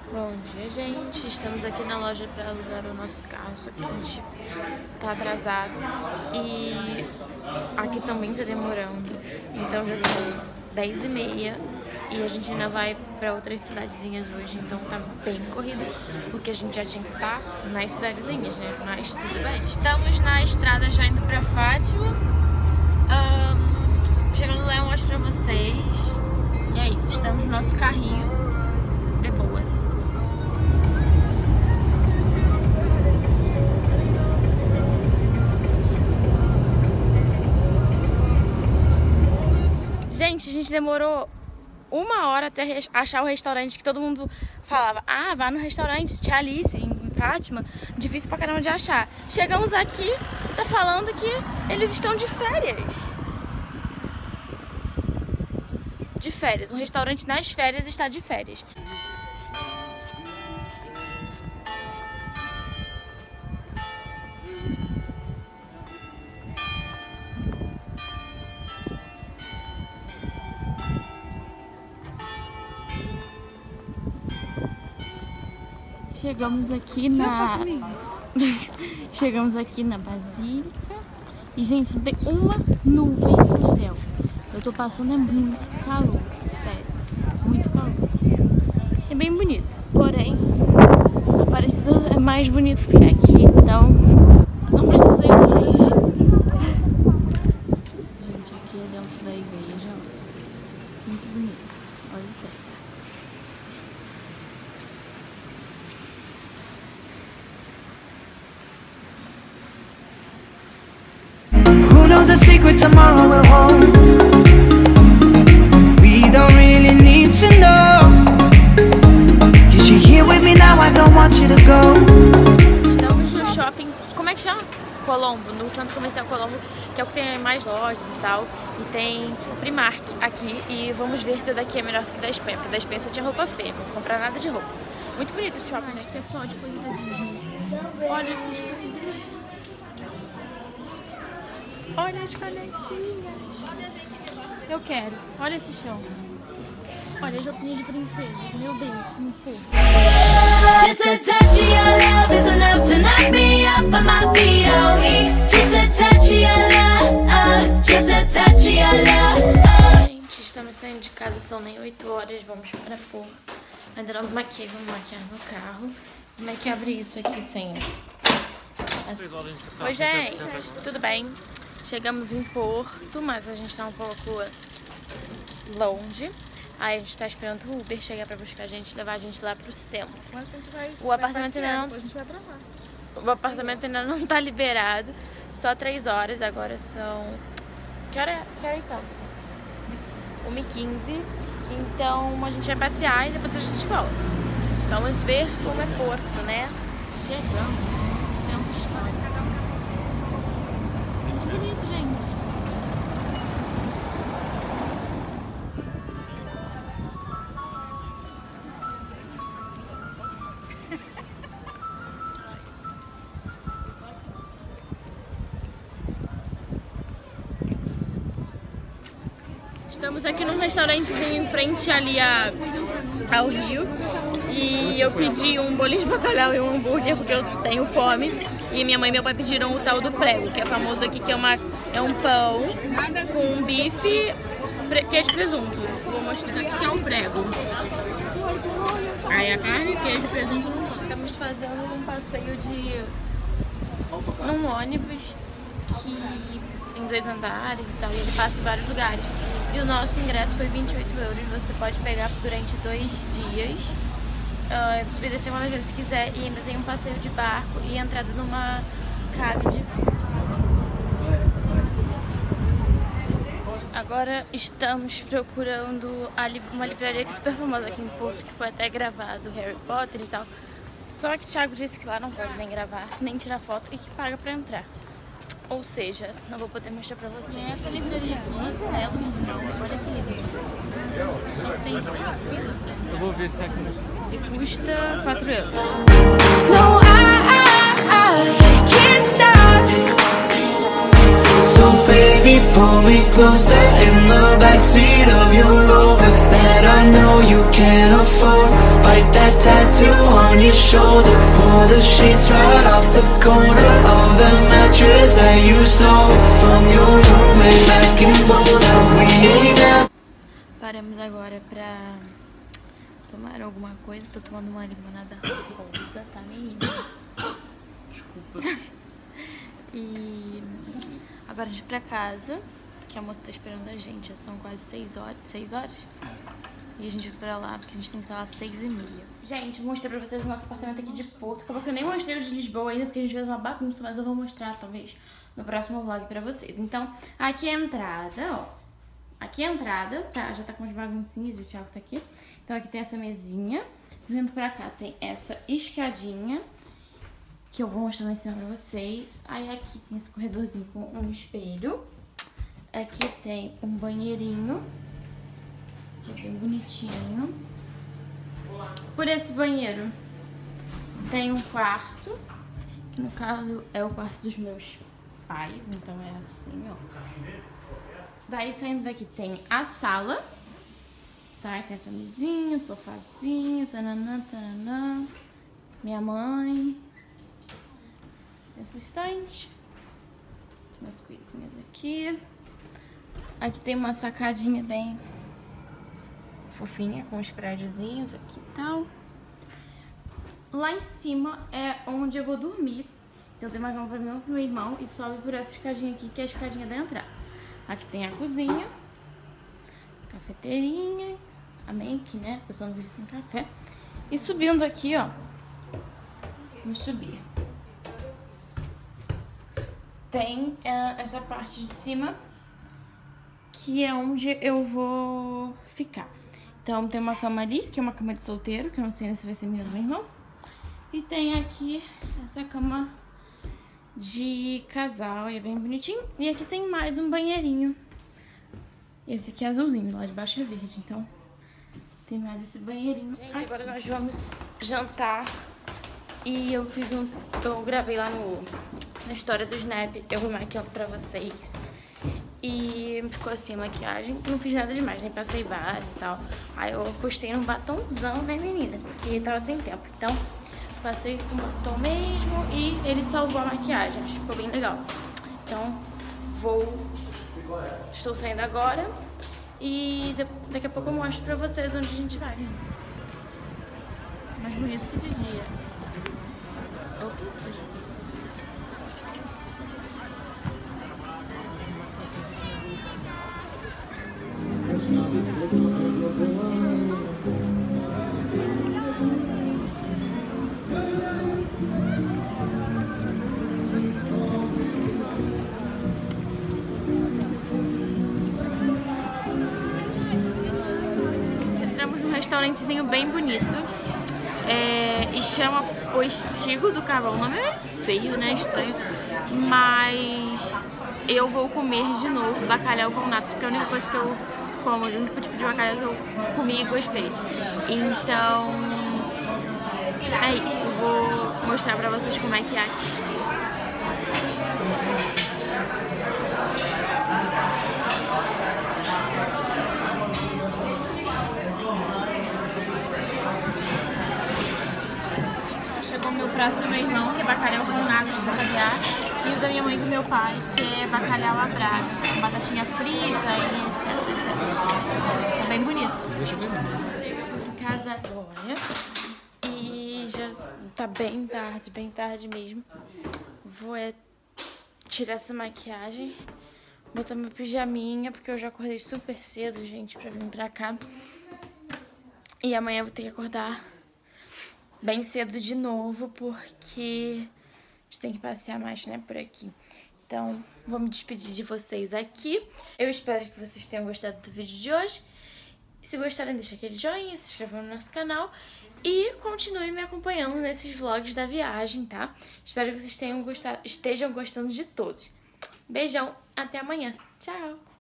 Bom dia, gente. Estamos aqui na loja para alugar o nosso carro, só que a gente tá atrasado e aqui também tá demorando. Então já são 10h30 e a gente ainda vai para outras cidadezinhas hoje, então tá bem corrido, porque a gente já tinha que estar nas cidadezinhas, né? Mas tudo bem. Estamos na estrada já indo para Fátima. Chegando lá eu mostro pra vocês. E é isso, estamos no nosso carrinho de boas. Gente, a gente demorou 1 hora até achar o restaurante que todo mundo falava. Ah, vá no restaurante Tia Alice, em Fátima. Difícil pra caramba de achar. Chegamos aqui, tá falando que eles estão de férias. De férias. Um restaurante nas férias está de férias. Chegamos aqui na... Chegamos aqui na Basílica. E, gente, não tem uma nuvem no céu. Eu tô passando muito calor, sério, muito calor. É bem bonito, porém, Aparecida é mais bonito que aqui, então não precisa ir longe. Gente, aqui é dentro da igreja, ó. Muito bonito, olha o teto. Who knows the secret tomorrow will hold? Don't really need to know. Cause you're here with me now, I don't want you to go. Estamos no shopping, como é que chama? Colombo, no Centro Comercial Colombo, que é o que tem mais lojas e tal. E tem Primark aqui. E vamos ver se daqui é melhor do que da Espanha, porque da Espanha só tinha roupa feia, não se comprar nada de roupa. Muito bonito esse shopping, né? Que é só de coisa da Disney. Olha essas coisas. Olha as canequinhas. Eu quero. Olha esse chão. Olha as roupinhas de princesa. Meu Deus, muito fofo. Just a touch of your love is enough to knock me off of my feet, oh we. Just a touch of your love, just a touch of your love. Gente, estamos saindo de casa, são nem 8 horas, vamos para Porto. Ainda não maquiei, vamos maquiar no carro. Como é que abre isso aqui sem... Assim. Oi, gente, tudo bem? Chegamos em Porto, mas a gente tá um pouco longe. Aí a gente tá esperando o Uber chegar pra buscar a gente, levar a gente lá pro centro. O apartamento ainda não... O apartamento ainda não tá liberado. Só 3 horas, agora são... Que horas são? 1h15. Então a gente vai passear e depois a gente volta. Vamos ver como é Porto, né? Chegamos. Muito bonito, gente. Estamos aqui num restaurantezinho em frente ali ao rio. E eu pedi um bolinho de bacalhau e um hambúrguer porque eu tenho fome. E minha mãe e meu pai pediram o tal do prego, que é famoso aqui, que é um pão com bife, queijo e presunto. Vou mostrar aqui que é um prego. Aí a carne, queijo e presunto. Estamos fazendo um passeio num ônibus que tem 2 andares e tal, e ele passa em vários lugares. E o nosso ingresso foi 28 €. Você pode pegar durante 2 dias. Subir e descer quantas vezes quiser, e ainda tem um passeio de barco e entrada numa cave de... Agora estamos procurando uma livraria que é super famosa aqui em Porto, que foi até gravado Harry Potter e tal. Só que o Thiago disse que lá não pode nem gravar, nem tirar foto e que paga pra entrar. Ou seja, não vou poder mostrar pra vocês. E essa livraria aqui é um livro, olha que livro. Só que tem fila. Eu vou ver se é aqui. E custa 4 €. No, I can't stop. So baby, pull me closer in the backseat of your Rover that I know you can't afford. Bite that tattoo tattoo on your shoulder. Pull the sheets right off the corner of the mattress that you stole from your roommate back in Boulder. We ain't never. Paramos agora pra tomar alguma coisa. Estou tomando uma limonada rosa, tá, meninas? Desculpa. E agora a gente vai pra casa, que a moça tá esperando a gente. Já são quase 6 horas. E a gente vai pra lá, porque a gente tem que estar lá às 6h30. Gente, vou mostrar pra vocês o nosso apartamento aqui de Porto. Acabou que eu nem mostrei o de Lisboa ainda, porque a gente fez uma bagunça, mas eu vou mostrar, talvez, no próximo vlog pra vocês. Então, aqui é a entrada, ó. Aqui é a entrada, tá? Já tá com as baguncinhas, o Thiago tá aqui. Então aqui tem essa mesinha. Vindo pra cá tem essa escadinha, que eu vou mostrar lá em cima pra vocês. Aí aqui tem esse corredorzinho com um espelho. Aqui tem um banheirinho, que é bem bonitinho. Por esse banheiro tem um quarto, que no caso é o quarto dos meus pais, então é assim, ó. Daí saindo daqui tem a sala, tá? Tem essa mesinha, sofazinho, tananã, tananã. Minha mãe. Tem essa estante. Umas coisinhas aqui. Aqui tem uma sacadinha bem fofinha, com os prédiozinhos aqui e tal. Lá em cima é onde eu vou dormir. Então tem uma cama pra mim e pro meu irmão. E sobe por essa escadinha aqui, que é a escadinha da entrada. Aqui tem a cozinha, cafeteirinha, a make, né? A pessoa não vive sem café. E subindo aqui, ó. Vamos subir. Tem essa parte de cima, que é onde eu vou ficar. Então tem uma cama ali, que é uma cama de solteiro, que eu não sei se vai ser minha ou do meu irmão. E tem aqui essa cama de casal, e é bem bonitinho. E aqui tem mais um banheirinho. Esse aqui é azulzinho, lá de baixo é verde, então tem mais esse banheirinho. Gente, agora nós vamos jantar. E eu gravei lá na história do Snap, eu vou maquiando pra vocês. E ficou assim a maquiagem. Não fiz nada demais, nem passei base e tal. Aí eu postei num batomzão, né, meninas? Porque tava sem tempo. Então passei com batom mesmo e ele salvou a maquiagem. Acho que ficou bem legal. Então estou saindo agora e daqui a pouco eu mostro pra vocês onde a gente vai. Mais bonito que de dia. Ops. Entramos num restaurantezinho bem bonito. E chama Postigo do Cavalo. O nome é feio, né? Estranho. Mas eu vou comer de novo bacalhau com natas, porque é a única coisa que eu como, o único tipo de bacalhau que eu comi e gostei. Então é isso. Vou mostrar pra vocês como é que é aqui. Chegou o meu prato do meu irmão, que é bacalhau com natas pra caviar, e o da minha mãe e do meu pai, que é bacalhau à Braga, com batatinha frita e etc. É bem bonito. Vou em casa agora e já tá bem tarde mesmo. Vou tirar essa maquiagem, botar meu pijaminha, porque eu já acordei super cedo, gente, pra vir pra cá. E amanhã eu vou ter que acordar bem cedo de novo, porque a gente tem que passear mais, né, por aqui. Então, vou me despedir de vocês aqui. Eu espero que vocês tenham gostado do vídeo de hoje. Se gostarem, deixa aquele joinha, se inscrevam no nosso canal e continuem me acompanhando nesses vlogs da viagem, tá? Espero que vocês estejam gostando de todos. Beijão, até amanhã. Tchau!